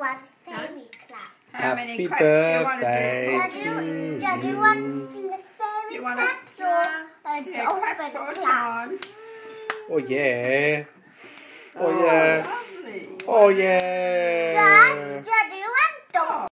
one fairy clap. How many Happy claps do you want to birthday do? Do you want the fairy claps or a dolphin clap? Oh yeah. Oh Oh, yeah. lovely. Oh yeah.